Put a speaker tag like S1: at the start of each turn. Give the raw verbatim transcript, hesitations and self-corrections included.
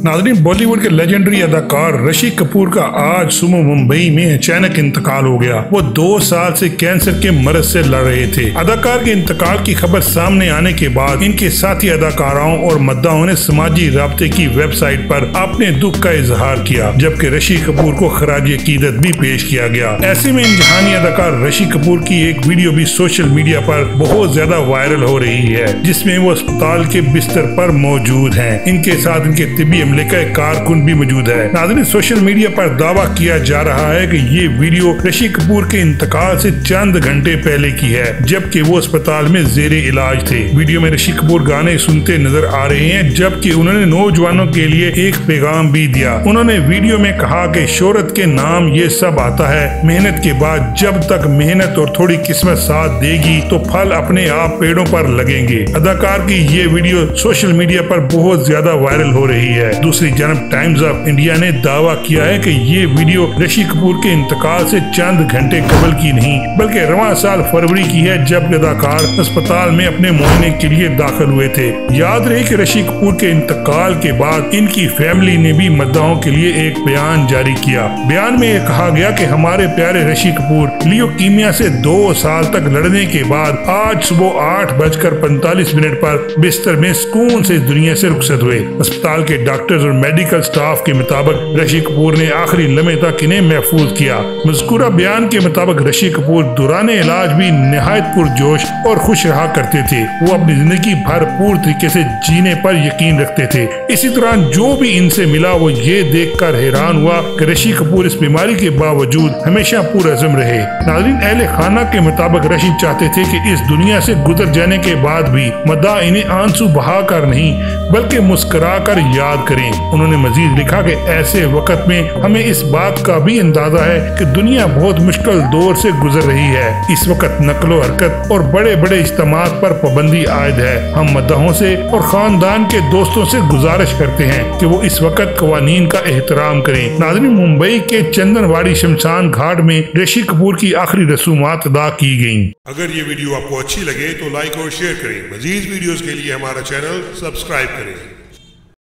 S1: नाज़रीन, बॉलीवुड के लेजेंडरी अदाकार ऋषि कपूर का आज सुबह मुंबई में अचानक इंतकाल हो गया। वो दो साल से कैंसर के मरज से लड़ रहे थे। अदाकार के इंतकाल की खबर सामने आने के बाद इनके साथी अदाकाराओं और मद्दाहों ने समाजी राब्ते की वेबसाइट पर अपने दुख का इजहार किया, जबकि ऋषि कपूर को खराज अकीदत भी पेश किया गया। ऐसे में इन जहानी अदाकार ऋषि कपूर की एक वीडियो भी सोशल मीडिया पर बहुत ज्यादा वायरल हो रही है, जिसमें वो अस्पताल के बिस्तर पर मौजूद हैं। इनके साथ इनके तिब्बी अमले का एक कारकुन भी मौजूद है। नाज़रीन, सोशल मीडिया पर दावा किया जा रहा है कि ये वीडियो ऋषि कपूर के इंतकाल से चंद घंटे पहले की है, जबकि वो अस्पताल में जेरे इलाज थे। वीडियो में ऋषि कपूर गाने सुनते नजर आ रहे हैं, जबकि उन्होंने नौजवानों के लिए एक पैगाम भी दिया। उन्होंने वीडियो में कहा कि शोहरत के नाम ये सब आता है, मेहनत के बाद जब तक मेहनत और थोड़ी किस्मत साथ देगी तो फल अपने आप पेड़ों पर लगेंगे। अदाकार की ये वीडियो सोशल मीडिया पर बहुत ज्यादा वायरल हो रही है। दूसरी जानब टाइम्स ऑफ इंडिया ने दावा किया है कि ये वीडियो ऋषि कपूर के इंतकाल से चंद घंटे कबल की नहीं बल्कि रवां साल फरवरी की है, जब अदाकार अस्पताल में अपने मुआयने के लिए दाखिल हुए थे। याद रहे कि ऋषि कपूर के इंतकाल के बाद इनकी फैमिली ने भी मद्दाहों के लिए एक बयान जारी किया। बयान में कहा गया कि हमारे प्यारे ऋषि कपूर लियोकीमिया से दो साल तक लड़ने के बाद आज सुबह आठ बजकर पैंतालीस मिनट पर बिस्तर में सुकून से दुनिया से रुखसत हुए। अस्पताल के डॉक्टर्स और मेडिकल स्टाफ के मुताबिक ऋषि कपूर ने आखिरी लम्हे तक इन्हें महफूज किया। मज़कूरा बयान के मुताबिक ऋषि कपूर दौरान इलाज भी निहायत पुरजोश और खुश रहा करते थे। वो अपनी जिंदगी भरपूर तरीके से जीने पर यकीन रखते थे। इसी दौरान जो भी इनसे मिला वो ये देख कर हैरान हुआ कि ऋषि कपूर इस बीमारी के बावजूद हमेशा पुरअज़्म रहे। नाज़रीन, अहले खाना के मुताबिक ऋषि चाहते थे कि इस दुनिया से गुजर जाने के बाद भी मद्दा इन्हें आंसू बहा कर नहीं बल्कि मुस्कुरा कर याद करें। उन्होंने मजीद लिखा कि ऐसे वक्त में हमें इस बात का भी अंदाजा है कि दुनिया बहुत मुश्किल दौर से गुजर रही है। इस वक्त नकलो हरकत और बड़े बड़े इज्तिमात पर पाबंदी आयद है। हम मद्दाहों से और खानदान के दोस्तों से गुजारिश करते हैं कि वो इस वक्त कवानीन का एहतराम करें। नाज़रीन, मुंबई के चंदनवाड़ी शमशान घाट में ऋषि कपूर की आखिरी रसूमात अदा की गयी।
S2: अगर ये वीडियो आपको अच्छी लगे तो लाइक और शेयर करें। मजीद वीडियोस के लिए हमारा चैनल सब्सक्राइब करें।